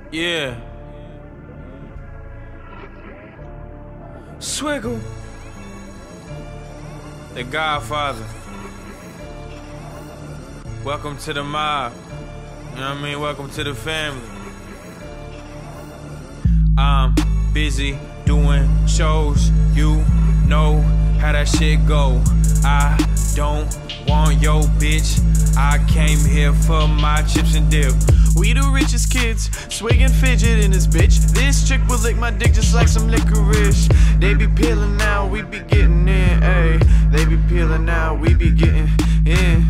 Yeah. Swiggle. The Godfather. Welcome to the mob. You know what I mean? Welcome to the family. I'm busy doing shows. You know how that shit go. I don't want your bitch. I came here for my chips and dip. We the richest kids, swig and fidget in this bitch. This chick will lick my dick just like some licorice. They be peeling now, we be getting in, ayy. They be peeling now, we be getting in.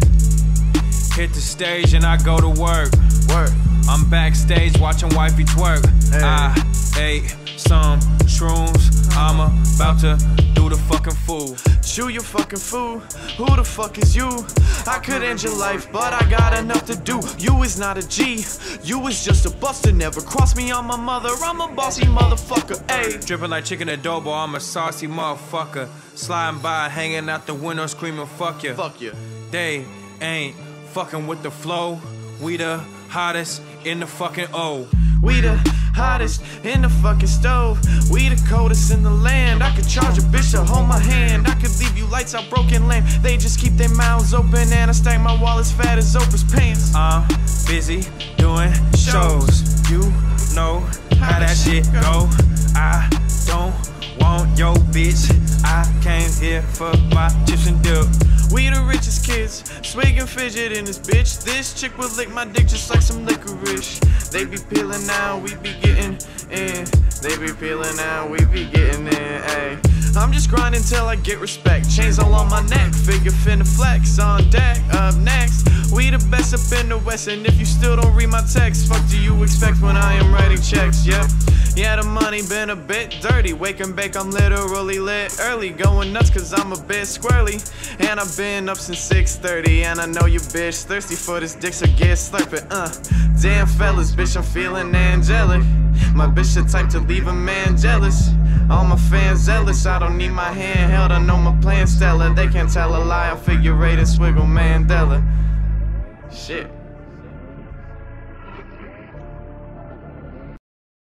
Hit the stage and I go to work. I'm backstage watching wifey twerk. Hey. I ate some shrooms. I'm about to do the fucking fool. Chew your fucking food, who the fuck is you? I could end your life, but I got enough to do. You is not a G, you is just a buster. Never cross me on my mother, I'm a bossy motherfucker, ayy. Dripping like chicken adobo, I'm a saucy motherfucker. Sliding by, hanging out the window, screaming fuck ya. Fuck you. They ain't fucking with the flow. We the hottest in the fucking O. We the hottest in the fucking stove. We the coldest in the land. I could charge a bitch to hold my hand. I could leave you lights out broken lamp. They just keep their mouths open and I stack my wall as fat as Oprah's pants. I'm busy doing shows. You know how that shit go. I don't want your bitch. I came here for my chips and dip. We the richest kids, swig and fidget in this bitch. This chick will lick my dick just like some licorice. They be peeling now, we be getting in. They be peeling now, we be getting in, ayy. I'm just grinding till I get respect. Chains all on my neck, figure finna flex on deck. Up next, we the best up in the West. And if you still don't read my text, fuck do you expect when I am writing checks, yeah? Yeah, the money been a bit dirty. Wake and bake, I'm literally lit early. Going nuts cause I'm a bit squirrely. And I've been up since 6:30. And I know you bitch thirsty for this dick, so get slurping, Damn fellas, bitch, I'm feeling angelic. My bitch the type to leave a man jealous. All my fans zealous, I don't need my hand held. I know my plan stellar. They can't tell a lie, I'm figure eight and Swiggle Mandela. Shit.